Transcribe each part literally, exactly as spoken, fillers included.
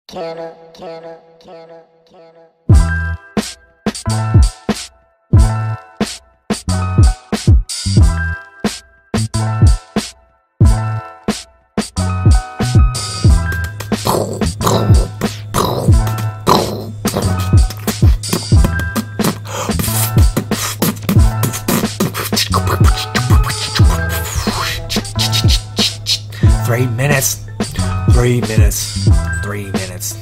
Canna, canna, canna, canna. Three minutes, three minutes, three minutes.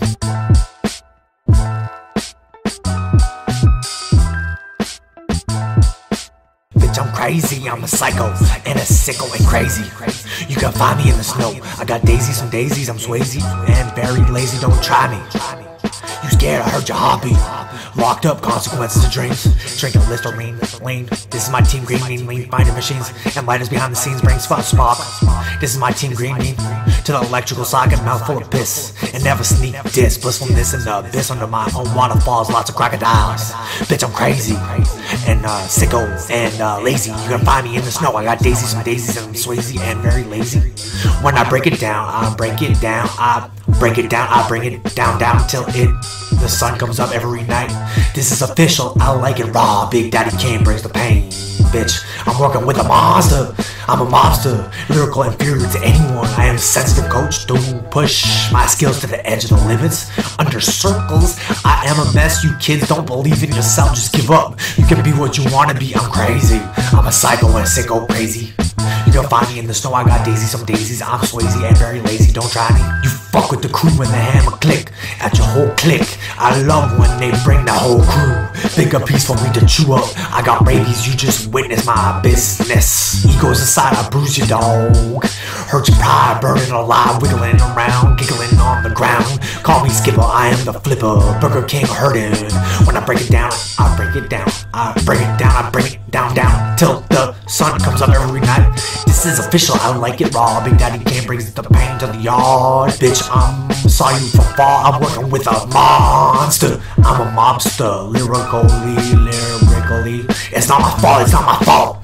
Bitch, I'm crazy, I'm a psycho, and a sicko and crazy. You can find me in the snow, I got daisies and daisies, I'm Swayze, and very lazy, don't try me. You scared, I heard your hobby. Locked up, consequences of dreams. Drinking Listerine, lean. This is my team green, mean, lean. Finding machines and lighters behind the scenes brings fun smoke. This is my team green, mean. To the electrical socket, mouthful of piss. And never sneak diss. Blissfulness in the abyss under my own waterfalls, lots of crocodiles. Bitch, I'm crazy. And uh, sicko and uh, lazy. You can find me in the snow. I got daisies and daisies and I'm Swayze and very lazy. When I break it down, I break it down. I break it down, I bring it down, down till it the sun comes up every night. This is official, I like it raw. Big Daddy Kane brings the pain. Bitch, I'm working with a monster. I'm a mobster, lyrical inferior to anyone. I am a sensitive coach, don't push my skills to the edge of the limits. Under circles, I am a mess. You kids don't believe in yourself, just give up. You can be what you wanna be, I'm crazy. I'm a psycho and a sicko crazy. You can find me in the snow, I got daisies, some daisies. I'm Swayze and very lazy, don't try me. You fuck with the crew when the hammer click at your whole clique. I love when they bring the whole crew. Big a piece for me to chew up. I got rabies, you just witness my business. Egos aside, I bruise your dog. Hurt your pride, burning alive, wiggling around, giggling on the ground. Call me Skipper, I am the flipper. Burger King hurting. When I break it down, I break it down. I break it down, I break it down, down till the sun comes up every night. This is official, I like it raw. Big Daddy Kane brings the pain to the yard. Bitch, I'm saw you from far. I'm working with a monster. I'm a mobster, lyrically, lyrically. It's not my fault, it's not my fault.